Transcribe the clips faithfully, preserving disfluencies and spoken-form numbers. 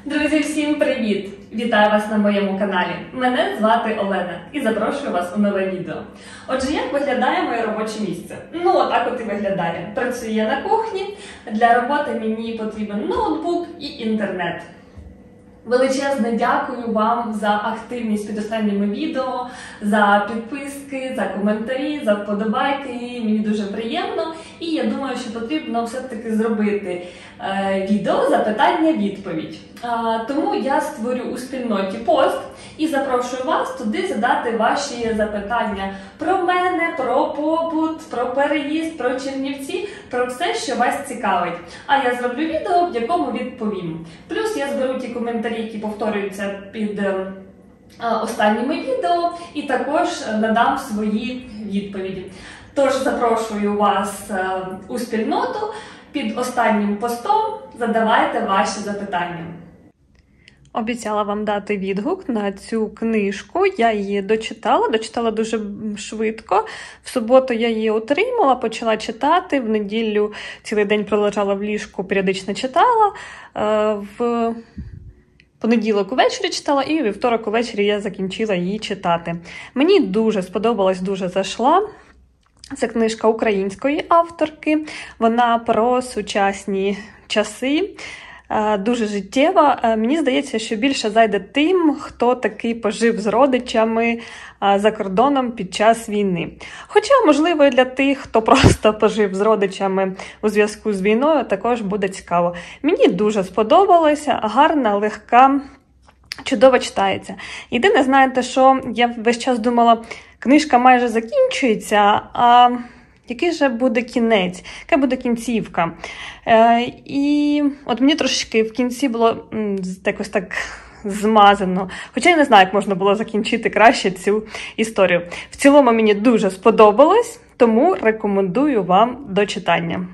Друзі, всім привіт! Вітаю вас на моєму каналі. Мене звати Олена і запрошую вас у нове відео. Отже, як виглядає моє робоче місце? Ну, отак от і виглядає. Працюю я на кухні, для роботи мені потрібен ноутбук і інтернет. Величезне дякую вам за активність під останніми відео, за підписки, за коментарі, за вподобайки. Мені дуже приємно. І я думаю, що потрібно все-таки зробити е, відео запитання-відповідь. Е, тому я створю у спільноті пост і запрошую вас туди задати ваші запитання про мене, про побут, про переїзд, про Чернівці, про все, що вас цікавить. А я зроблю відео, в якому відповім. Плюс я зберу ті коментарі, які повторюються під е, останніми відео, і також надам свої відповіді. Тож запрошую вас е, у спільноту, під останнім постом задавайте ваші запитання. Обіцяла вам дати відгук на цю книжку. Я її дочитала, дочитала дуже швидко. В суботу я її отримала, почала читати, в неділю цілий день пролежала в ліжку, періодично читала. В понеділок увечері читала, і у вівторок увечері я закінчила її читати. Мені дуже сподобалась, дуже зайшла. Це книжка української авторки. Вона про сучасні часи. Дуже життєва. Мені здається, що більше зайде тим, хто таки пожив з родичами за кордоном під час війни. Хоча, можливо, і для тих, хто просто пожив з родичами у зв'язку з війною, також буде цікаво. Мені дуже сподобалося, гарна, легка, чудово читається. Єдине, знаєте, що я весь час думала, книжка майже закінчується, а який же буде кінець, яка буде кінцівка. Е, і от мені трошечки в кінці було м, якось так змазано. Хоча я не знаю, як можна було закінчити краще цю історію. В цілому мені дуже сподобалось, тому рекомендую вам до читання.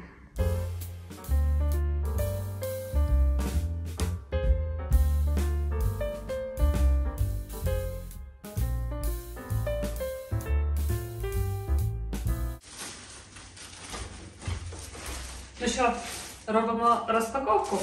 Ну що, робимо розпаковку?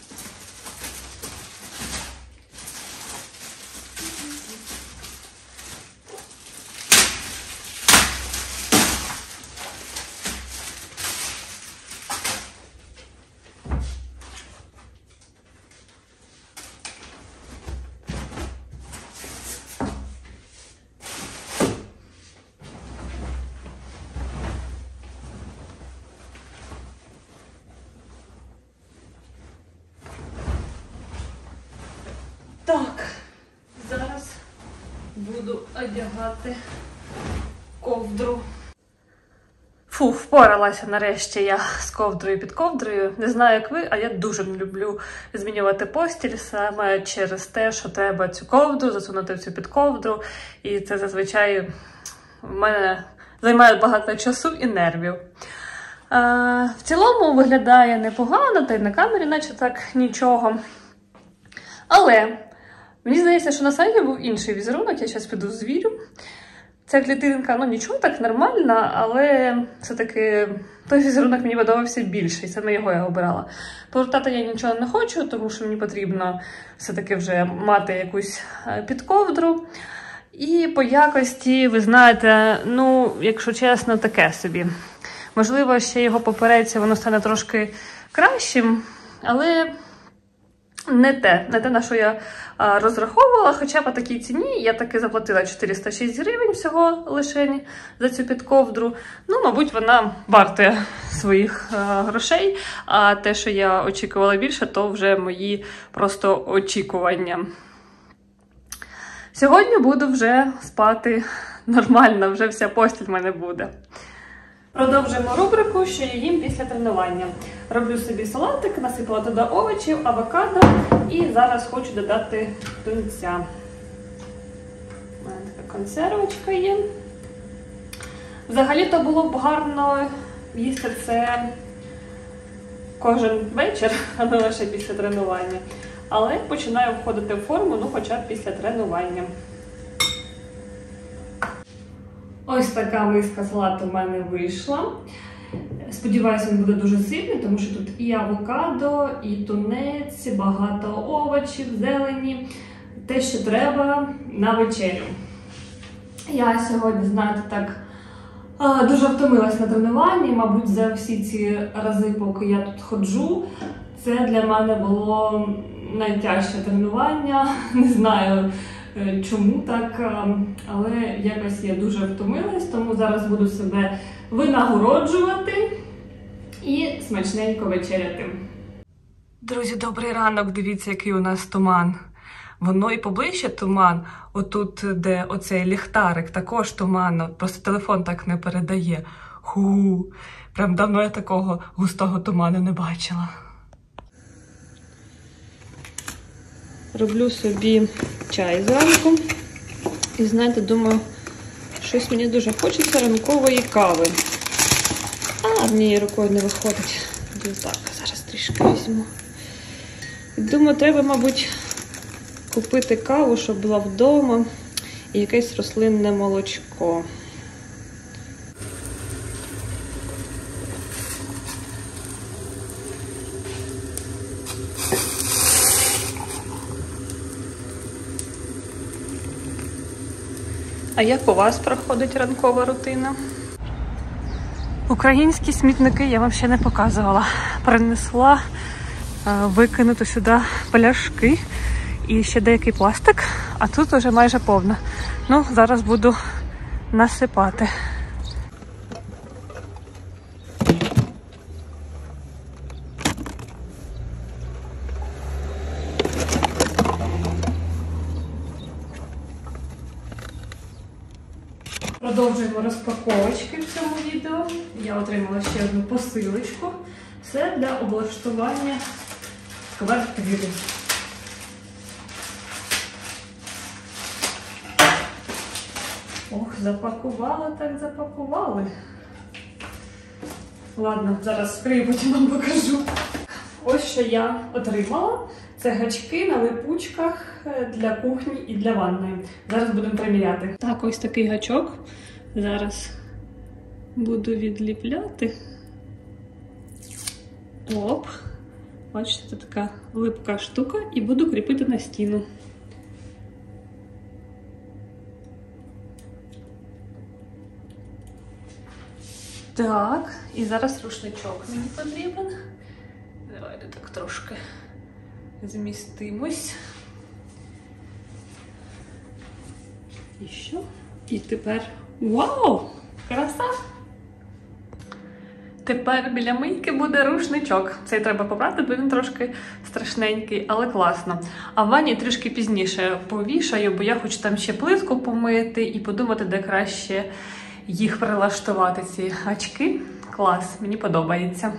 Так, зараз буду одягати ковдру. Фу, впоралася нарешті я з ковдрою під ковдрою. Не знаю, як ви, а я дуже не люблю змінювати постіль саме через те, що треба цю ковдру засунути в цю підковдру. І це зазвичай в мене займає багато часу і нервів. А, в цілому виглядає непогано, та й на камері наче так нічого. Але мені здається, що на сайті був інший візерунок, я зараз піду звірю. Ця клітинка, ну нічого, так нормальна, але все-таки той візерунок мені подобався більше, і саме його я обирала. Повертати я нічого не хочу, тому що мені потрібно все-таки вже мати якусь підковдру. І по якості, ви знаєте, ну, якщо чесно, таке собі. Можливо, ще його попереться, воно стане трошки кращим, але не те, не те, на що я а, розраховувала, хоча по такій ціні я таки заплатила чотириста шість гривень всього лише за цю підковдру. Ну, мабуть, вона вартує своїх а, грошей, а те, що я очікувала більше, то вже мої просто очікування. Сьогодні буду вже спати нормально, вже вся постіль в мене буде. Продовжуємо рубрику, що я їм після тренування. Роблю собі салатик, насипала туди овочів, авокадо і зараз хочу додати тунця. У мене така консервочка є. Взагалі-то було б гарно їсти це кожен вечір, а не лише після тренування. Але починаю входити в форму, ну хоча б після тренування. Ось така миска салату в мене вийшла. Сподіваюся, він буде дуже сильний, тому що тут і авокадо, і тунець, багато овочів, зелені. Те, що треба на вечерю. Я сьогодні, знаєте, так дуже втомилась на тренуванні, мабуть, за всі ці рази, поки я тут ходжу. Це для мене було найтяжче тренування. Не знаю, чому так, але якось я дуже втомилась, тому зараз буду себе винагороджувати і смачненько вечеряти. Друзі, добрий ранок, дивіться, який у нас туман. Воно і поближче туман, отут, де оцей ліхтарик, також туманно, просто телефон так не передає. Ху, прям давно я такого густого туману не бачила. Роблю собі чай зранку. І знаєте, думаю, щось мені дуже хочеться ранкової кави. А, однією рукою не виходить. Буду так, зараз трішки візьму. Думаю, треба, мабуть, купити каву, щоб була вдома, і якесь рослинне молочко. А як у вас проходить ранкова рутина? Українські смітники я вам ще не показувала. Принесла викинути сюди пляшки і ще деякий пластик, а тут вже майже повно. Ну, зараз буду насипати. Продовжуємо розпаковочки в цьому відео. Я отримала ще одну посилочку. Все для облаштування квартири. Ох, запакували, так запакували. Ладно, зараз вскрию, потім вам покажу. Ось що я отримала. Це гачки на липучках для кухні і для ванної. Зараз будемо приміряти. Так, ось такий гачок. Зараз буду відліпляти. Оп. Бачите, це така липка штука. І буду кріпити на стіну. Так, і зараз рушничок мені потрібен. Давайте так трошки змістимось. І що? І тепер... Вау! Краса! Тепер біля мийки буде рушничок. Цей треба побрати, бо він трошки страшненький, але класно. А в ванні трішки пізніше повішаю, бо я хочу там ще плитку помити і подумати, де краще їх прилаштувати, ці гачки. Клас, мені подобається.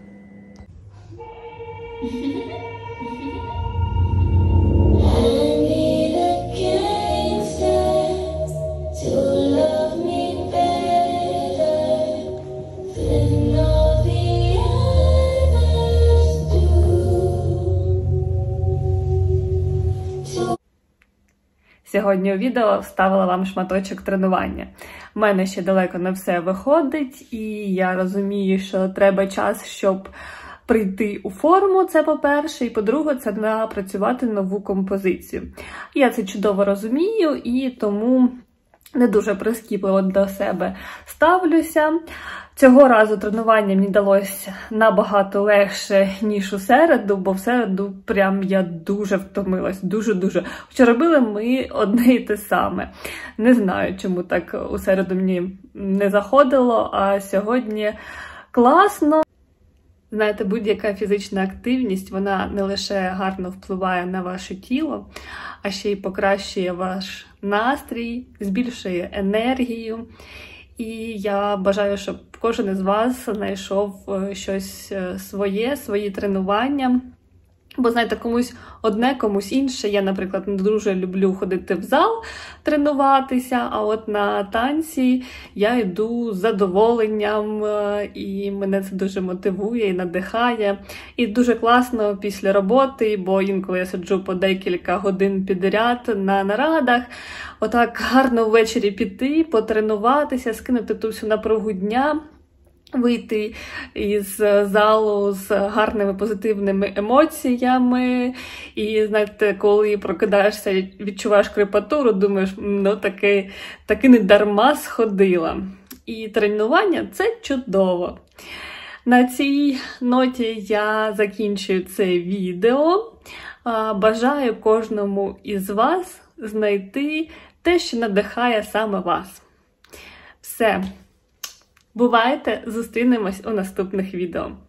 Сьогодні у відео вставила вам шматочок тренування. У мене ще далеко не все виходить, і я розумію, що треба час, щоб прийти у форму, це по-перше, і по-друге, це напрацювати нову композицію. Я це чудово розумію, і тому не дуже прискіпливо до себе ставлюся. Цього разу тренування мені далося набагато легше, ніж у середу, бо в середу прям я дуже втомилась, дуже-дуже. Хоча робили ми одне і те саме. Не знаю, чому так у середу мені не заходило, а сьогодні класно. Знаєте, будь-яка фізична активність, вона не лише гарно впливає на ваше тіло, а ще й покращує ваш настрій, збільшує енергію. І я бажаю, щоб кожен із вас знайшов щось своє, свої тренування. Бо, знаєте, комусь одне, комусь інше. Я, наприклад, не дуже люблю ходити в зал, тренуватися, а от на танці я йду з задоволенням, і мене це дуже мотивує і надихає. І дуже класно після роботи, бо інколи я сиджу по декілька годин підряд на нарадах, отак гарно ввечері піти, потренуватися, скинути ту всю напругу дня. вийти із залу з гарними позитивними емоціями. І, знаєте, коли прокидаєшся і відчуваєш крепатуру, думаєш, ну таки, таки не дарма сходила. І тренування – це чудово. На цій ноті я закінчую це відео. Бажаю кожному із вас знайти те, що надихає саме вас. Все. Бувайте, зустрінемось у наступних відео.